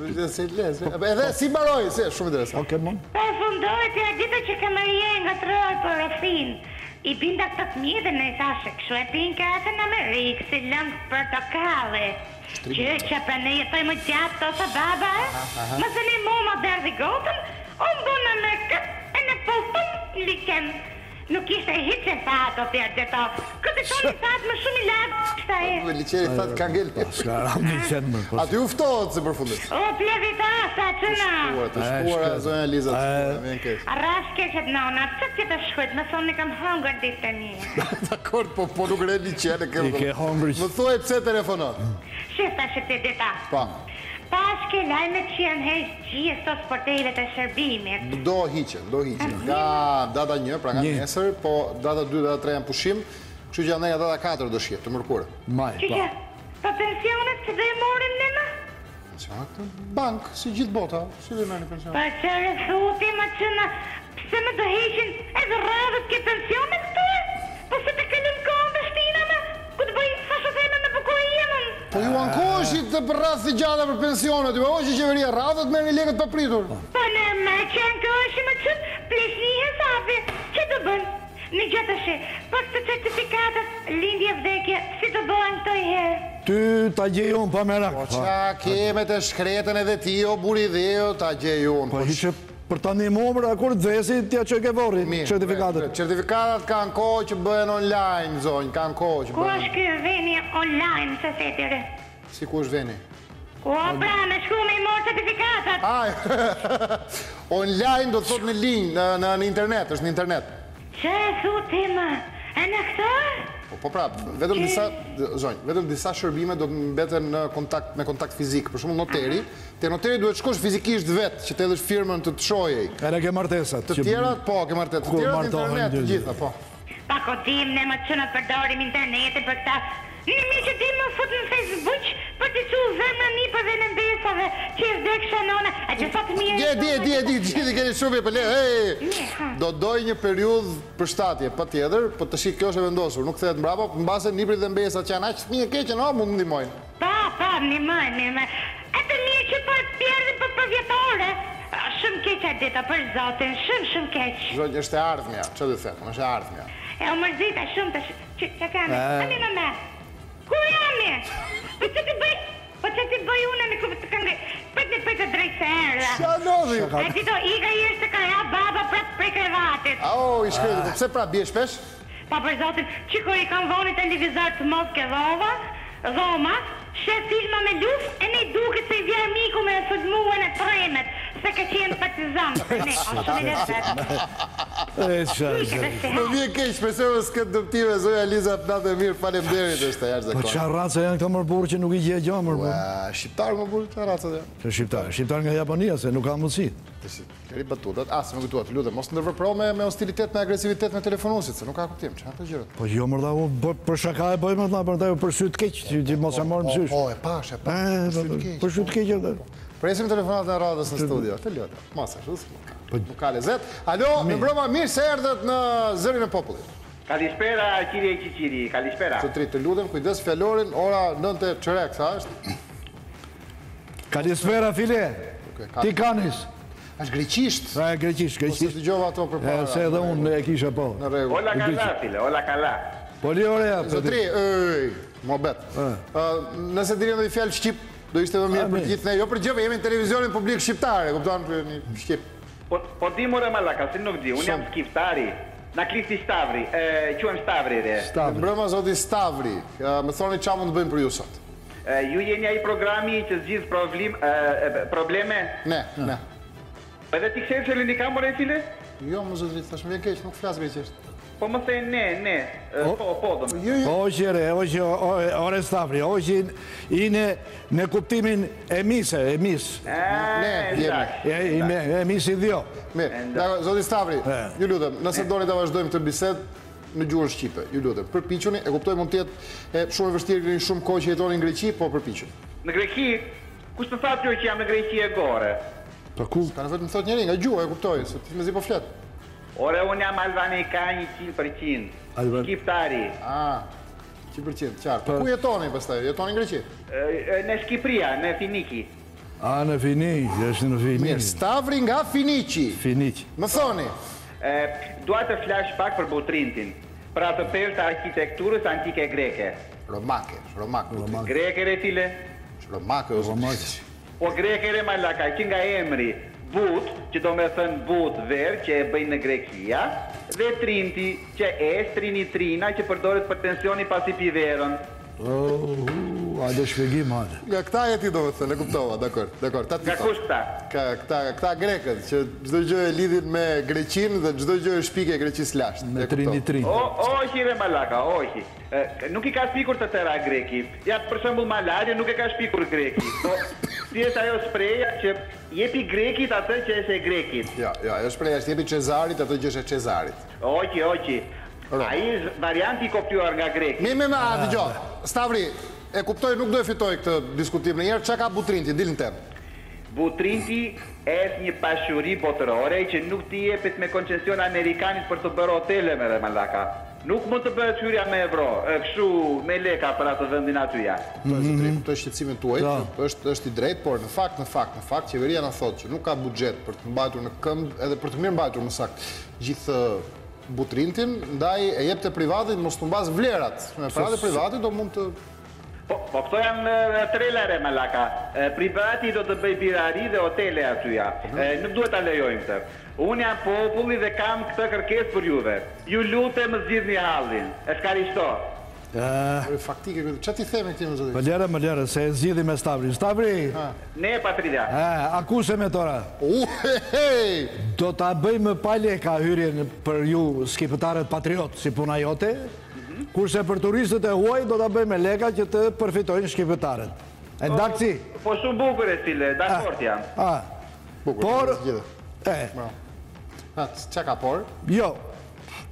lërë. Edhe si baroj, se, shumë interesant. Pokemon. Po fundoj të agita që kamarieri nga të rojë për rëfin. I binda këtë të mjë dhe në i thashë, këshu e pinë kafe në Amerikë, si lëngë portokale. Që që për në jetoj më gjatë të të baba, më se një mu më derdhi gotën, unë bëna me këtë e në pëllëpën liken. Nuk ishte e hitë që thatë o tjerë dhe to. Këtë tonë i thatë më shumë i lakë, kështa e. Me liqeri thatë ka ngellë. Ska ram një qenë më. A ty uftohet se përfundit. O, plevita, sa që na. Të shkuar, të shkuar, zonja Liza, të shkuar, me në kesh. Raske që të nona, që që të shkujt, më thonë në kam hongër ditë të një. Dakor, po, po nuk re liqeri. I ke hongër. Më thuaj pse telefonon. Shifta që të dita. Pa. Pashke lajme që janë hejtë gjithë të sportelet e shërbimit. Do hiqen, do hiqen. Nga data një, pra nga nesër, po data dy, data tre janë pushim, kështu që janë nga data katër do shqip, të mërkure. Maj, pa. Që që, po pensionet që dhe e morin në në? Pensionet? Bank, si gjithë bota, si dhe me një pensionet. Pa që rëthuti më që në, pëse më do heqin edhe radhët ke pensionet këtu e? Po se të këllin kohën dhe shtina me, ku të bëjë sa shëtheme me përkoj jemën? Po ju ankoheshit të përrath të gjata për pensionet, ju hoqë i qeveria, radhët me një legët për pritur. Po në me që ankoheshi më që plesh një hesapi, që të bënë? Në gjatë shë, po të certifikatët, lindje vdekje, si të bëhen këto i herë? Ty ta gjejon pa merak. Po qa keme të shkretën edhe ti, o buri dheo, ta gjejon. Po hiqe për ta një momër, akur të dhesi, tja që ke vorri, certifikatët. Certifikatët kanë kohë që bëhen online, zonjë, kanë kohë që bëhen. Ku është kjo veni online, se setire? Si ku është veni? O, pra, me shku me i morë certifikatët. Aj, online do të thot në linjë, në internet, është në internet. Që e thuti më, e në këto? Po pra, vetëm disa, zonjë, vetëm disa shërbime do të mbeten në kontakt, me kontakt fizik. Për shumë noteri, te noteri duhet shkosh fizikisht vetë, që te edhe firmën të të shojej. Ere ke martesat. Të tjerat, po, ke martesat. Të tjerat internet, të gjitha, po. Pa kodim, ne më që në përdorim internetin për këta Në mi që ti më fut në Facebook për të që zemra një për dhe në besave që e vdek shanona, a që sot mirë... Dje, dje, dje, dje, gjithi keni shumë i për le, hej! Do doj një periudhë për shtatje, pa tjetër, për të shikë kjo është e vendosur, nuk thehet mbrapa, në base niprit dhe mbesat që janë aqë fëmijë keqen, o, mund ndihmojnë. Pa, pa, ndihmojnë, ndihmojnë. E të mirë që për pjerdi për për vjetore, shumë keq a dita për zotin, shumë, shumë keq. Zonjë, është e ardhmja, që dhe them, është e ardhmja. E o mërzita shumë të që që kame, ami më me, ku jami? Po që ti bëj, po që ti bëj unë në këpë të këngë, për të për të drejtë se erda. Qa nodhi? E ti do iga i është të kara baba prap prej krevatit. A o, i shkredi, po pse pra bje shpesh? Pa për zotin, që kur i kam voni televizor të Moske dhova, dhoma, shef filma me luft, e ne duke se i vjerë miku me e sëdmuën e tremet, se ka qenë partizan. Ne, o shumë e lefet. E qaj, Më vje keq, shpeseve s'kët dëptive, zoja Liza të natë e mirë, falem derit është të jashtë po zakon. qa raca janë këta mërburë që nuk i gje gjo mërburë? Shqiptarë më burë, qa raca dhe? Që shqiptarë, shqiptarë nga Japonia, se nuk ka mundësi. Keri batutat, asë me këtuat, lutem, mos ndërvëpro me hostilitet, me agresivitet me telefonusit, se nuk ka kuptim, që ato gjërët. Po jo mërda, për shaka e bëjmë të për taj për sytë keq, që mos e morë më sysh. O, e pash, e pash, për sytë keq e dhe. Presim telefonat në radhës në studio, të ljote, masa, shusë, nuk ka lezet. Alo, me mbroma mirë se erdhët në zërin e popullit. Kalispera, kirje Qiqiri, kalispera. Zotri, të lutem, kujdes fjalorin, ora nënte qërek, sa është? Kalispera, file, ti kanis. Është greqisht? E, greqisht, greqisht. Ose të gjova ato për para. Se edhe unë e kisha po. Në regu. Ola kalla, file, ola kalla. Po li ore ja. Zotri, ëj, mo bet. Nëse dirin dhe i fjallë Shqip, do ishte më mirë për gjithë ne. Jo për gjëve, jemi në televizionin publik shqiptare, kuptohen për një Shqip. Po di more malaka, si nuk di, unë jam skiptari. Na klisti Stavri, quem Stavri re. Mbrëma zoti Stavri, më thoni qa mund të bëjmë për ju sot? Ju jeni ai programi që zgjidh probleme? Ne, ne. Edhe ti kësherë që lini kamore e file? Jo, më zotri, thash më vjen keq, nuk flasë greqisht. Po më thej ne, ne, po, po, do më. O qire, o që, ore Stavri, o që i në kuptimin emise, emis. Ne, jemi. Emisi dhjo. Mirë, zoti Stavri, ju lutem, nëse doni të vazhdojmë të bised në gjuhën Shqipe, ju lutem, përpiquni, e kuptoj mund tjetë shumë e vështirë keni shumë kohë që jetoni në Greqi, po përpiquni. Në Greqi, kush të thatë jo që jam në Greqi e gore? Për ku? Ka në vetë më thot njëri, nga gjuhë, e kuptoj, se ti me zi po fletë. Ore, unë jam Albanika një qind për qind. Shqiptari. A, qind për qind, qartë. Për ku jetoni, pastaj? Jetoni në Greqi? Në Shqipria, në Finiki. A, në Finiki, është në Finiki. Mirë, Stavri nga Finiki. Finiki. Më thoni? Dua të flash pak për Butrintin, për atë perë të arkitekturës antike greke. Romake, romake. Greke re file? Romake, ose romake. Po greke re malaka, që nga emri But, që do me thënë but verë, që e bëjnë në Grekia, dhe Trinti, që e strini trina, që përdoret për tensioni pasi piverën. A dhe shpjegim, hajde. Nga këta e ti do me thënë, e kuptova, dakor, dakor. Nga kush këta? Këta grekët, që gjdo gjë e lidhin me Greqin dhe gjdo gjë e shpike Greqis lasht. Me trini trini. O, ohi dhe malaka, ohi. Nuk i ka shpikur të tëra greki. Ja, për shembull malaria nuk e ka shpikur greki. Po, si është ajo spreja që jepi grekit atë që është e grekit. Ja, ja, ajo spreja është jepi Cezarit atë që është e Cezarit. Ohi, ohi. A i varianti kopjuar nga greki. Mi, mi, mi, a, dëgjo. Stavri, e kuptoj, nuk do e fitoj këtë diskutim në njerë, që ka Butrinti, dilin temë? Butrinti është një pashuri botërore që nuk t'i jepet me koncesion amerikanit për të bërë hotele me dhe malaka. Nuk mund të bëhet hyrja me euro, kështu me leka për atë vendin atyja. Të shqetësimin tuaj, është i drejt, por në fakt, në fakt, në fakt, qeveria në thotë që nuk ka buxhet për të mbajtur në këmbë, edhe për të mirë mbajtur më sakt, gjithë Butrintin, ndaj e jep të privatit, mos të mbas vlerat. Me paratë privatit do mund të... Po, po këto janë trelere, malaka. Privati do të bëj birari dhe hotele atyja. Nuk duhet ta lejojmë të. Unë jam populli dhe kam këtë kërkesë për juve. Ju lutem më zgjidhni një hallin. E s'karisto. Faktike, që ti themi këti më zotit? Më lere, më lere, se e zgjidhi me Stavri. Stavri! Ne, Patrilja. Akuse me tora. Hej! Do t'a bëjmë pa leka hyrjen për ju skipëtarët patriot, si puna jote, kurse për turistët e huaj do t'a bëjmë leka që të përfitojnë shkipëtarët. E ndakëci? Po shumë bukur e stile, dakord jam. Bukur, por... e, që ka por? Jo.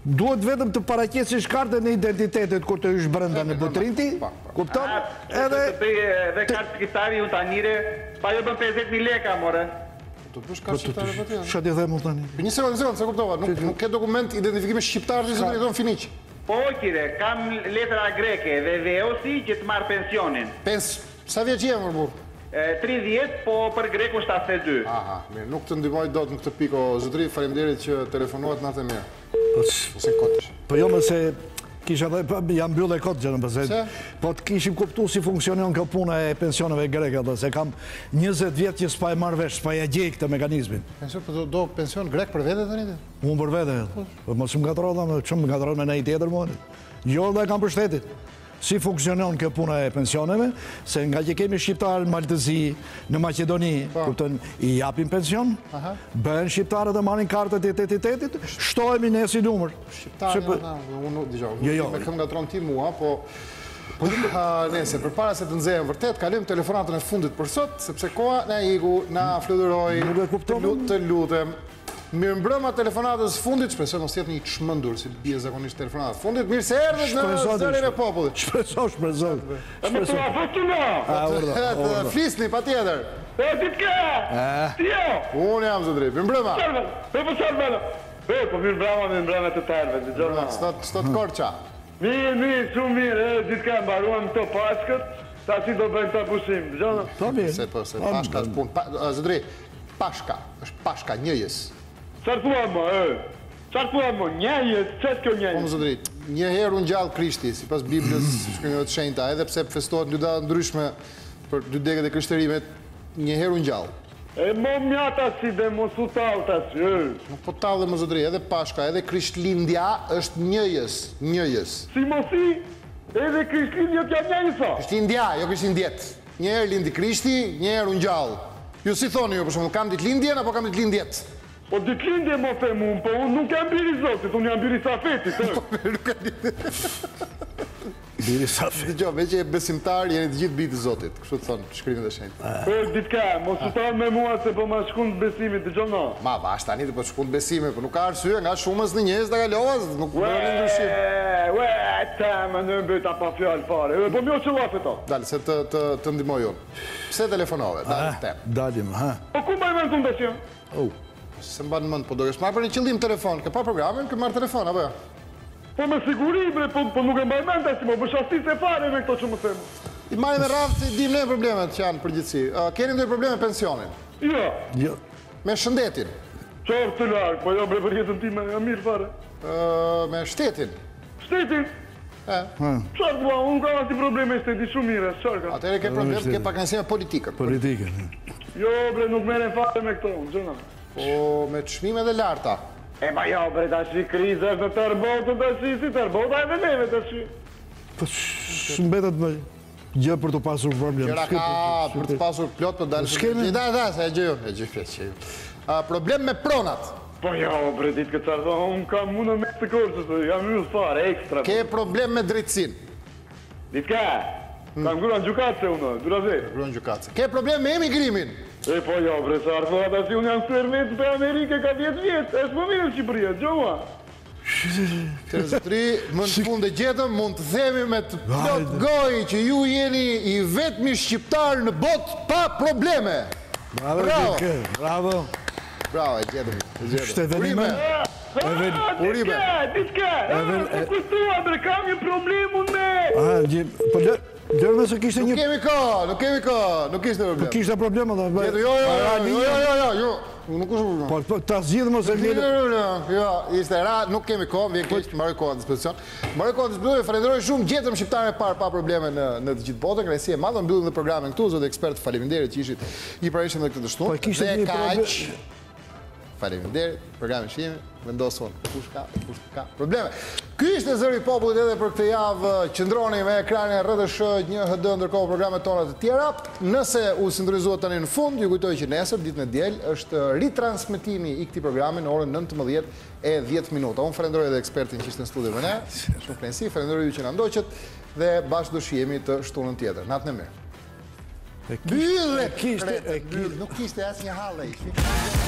Duhet vetëm të paraqesish kartën e identitetit kur të hysh brenda në butrinti, kupton? Edhe të bëj edhe kartë shqiptari unë tanire, pa jo bën pesëdhjetë mijë lekë, more. Do të bësh kartë shqiptare për tjetër. Çfarë them unë tani? Një sekondë, një sekondë, se kuptova. Nuk nuk ke dokument identifikimi shqiptar që të jeton finiq. Po, kire, kam letra greke dhe veosi që të marr pensionin. Pens, sa vjeç je më burr? tridhjetë, po për greku shtatëdhjetë e dy. Aha, mirë, nuk të ndihmoj dot në këtë pikë, o zotëri, faleminderit që telefonohet natë mirë. Ose kotësh. Po jo më se kisha dhe, jam mbyllë e kotë gjënë përse, po të kishim kuptu si funksionon kjo puna e pensioneve greke, dhe se kam njëzet vjetë që s'pa e marrë vesh, s'pa e gjej këtë mekanizmin. Pension, po do pension grek për vete të njëtë? Unë për vete, po mos më gatro dhe më shumë më gatro me nej tjetër më. Jo dhe kam për shtetit. Si funksionon kjo puna e pensioneve, se nga që kemi shqiptarë në Maltëzi, në Macedoni, kupton, i japin pension, bëhen shqiptarët dhe marrin kartët e identitetit, shtohemi ne si numër. Shqiptarë, unë, dijo, me këm nga tronë ti mua, po nese, për para se të nxejmë vërtet, kalim telefonatën e fundit për sot, sepse koha na iku, na fludëroj, të lutem. Mirë mbrëma telefonatës fundit, shpresoj mos jetë një çmendur si bie zakonisht telefonatës fundit. Mirë se erdhët në zërin e popullit. Shpresoj, shpresoj. Shpresoj. Shpresoj. Flisni patjetër. E ditka. Jo. Unë jam zotëri. Mirë mbrëma. Po po çfarë bën? Po po mirë mbrëma, mirë mbrëma të tërëve, dëgjoj. Sot sot korça. Mirë, mirë, shumë mirë, e ditka mbaruam këto Pashkët, tash do bëjmë ta pushim, dëgjoj. Po mirë. Se po se Pashka është punë. Zotëri, Pashka, është Pashka njëjës. Çfarë thua më, e? Çfarë thua më, njëjës, ç'është kjo njëjës? Po më zotëri, një herë unë gjallë Krishti, sipas Biblës, shkrimeve të shenjta, edhe pse festohet në dy data ndryshme për dy dekët e krishtërimit, një herë unë gjallë. E mo mjata si dhe mos u tallë tash, e? Nuk po tallë më zotëri, edhe Pashka, edhe Krishtlindja është njëjës, njëjës. Si mosi, edhe Krishtlindja t'ja njëjësa. Krishtlindja, jo Krishtindjet. Një herë lindi Krishti, një herë unë gjallë. Ju si thoni ju, për shembull, kam ditëlindjen apo kam ditëlindjet? Po ditëlindje më them unë, po unë nuk jam biri Zotit, unë jam biri Safetit, e? Biri Safetit. Dëgjoj, veç e besimtar, jeni të gjithë bitë Zotit, kështu të thonë shkrimin e shenjtë. Po ditka, mos u tallë me mua se po ma shkon besimit, dëgjoj no. Ma vash tani të po shkon besimit, po nuk ka arsye nga shumës në njerëz ta kalovas, nuk bëni ndryshim. Ue, ta më në bëta pa fjalë fare. Po më u çllafe to. Dal, se të të të ndihmoj unë. Pse telefonove? Dal te. Dalim, ha. Po ku mbaj mend fundacion? Oh. Se mban mend, po do të marr për një qëllim telefon, ke pa programin, ke marr telefon apo jo? Po me siguri, bre, po, po nuk e mbaj mend tash, po bësh ashtu se fare me këto që më them. I marrim me radhë se dim ne problemet që janë në përgjithësi. Uh, keni ndonjë problem me pensionin? Jo. Jo. Me shëndetin? Çfarë të larg, po jo bre për jetën time, jam mirë fare. Ë, uh, me shtetin? Shtetin? E. Çfarë bua, unë kam asnjë problem me shtetin, shumë mirë, çfarë ka? Atëherë ke problem, ke pak nëse me politikën. Politikën. Jo, bre, nuk merren fare me këto, xhona. Po me çmime dhe larta. E ma jo, bre, tash kriza është në tërë botën, tash si tërë bota e dhe neve tash. Po s'mbetet më gjë për të pasur problem. Gjëra ka për të pasur plot për dalë. S'kemi. Da, da, se e gjë, e gjë fjetë. Problem me pronat. Po jo, bre, ditë këtë çfarë, unë kam mundën me të korsës, jam yll fare, ekstra. Ke problem me drejtsin. Ditë ka, kam gruan gjukatse unë, duraze. Gruan gjukatse. Ke problem me emigrimin. E po jo, bre, sa arfoha ta si unë jam servet për Amerike ka djetë vjetë, është më mirë në Shqipëria, gjoha. Të zotri, më në fund e gjetëm, mund të themi me të plot gojë që ju jeni i vetmi shqiptar në botë pa probleme. Bravo, Dike, bravo. Bravo, e gjetëm, e gjetëm. Shtetënime. Urime. Ditka, ditka, kustua, bre, kam një problem unë me. Aha, po dërme se kishte një... Nuk kemi ka, nuk kemi ka, nuk kishte problem. Po kishte problem, dhe... Jo, jo, jo, jo, jo, jo, nuk është problem. Po, ta zgjidhë më se vjetë... Jo, jo, jo, ishte ra, nuk kemi ko, vjen keq, marrë kohë në dispozicion. Marrë kohë në dispozicion, falenderoj shumë, gjetëm shqiptare parë pa probleme në të gjithë botën, kënaqësi e madhe, mbyllim dhe programin këtu, zotë ekspert, faleminderit që ishit i parishëm dhe këtë të shtunë. Po, kishte një problem... Faleminderit, programin shihemi, vendosën kush ka, kush ka probleme. Ky ishte Zëri i Popullit edhe për këtë javë. Qëndroni me ekranin R T S H një H D ndërkohë programet tona të tjera. Nëse u sintonizuat tani në fund, ju kujtoj që nesër ditën e diel është ritransmetimi i këtij programi në orën nëntëmbëdhjetë e dhjetë minuta. Unë falenderoj edhe ekspertin që ishte në studio me ne. Shumë kënaqësi, falenderoj ju që na ndoqët dhe bashkë do shihemi të shtunën tjetër. Natën e mirë. E kishte, e kishte, nuk kishte asnjë hallë.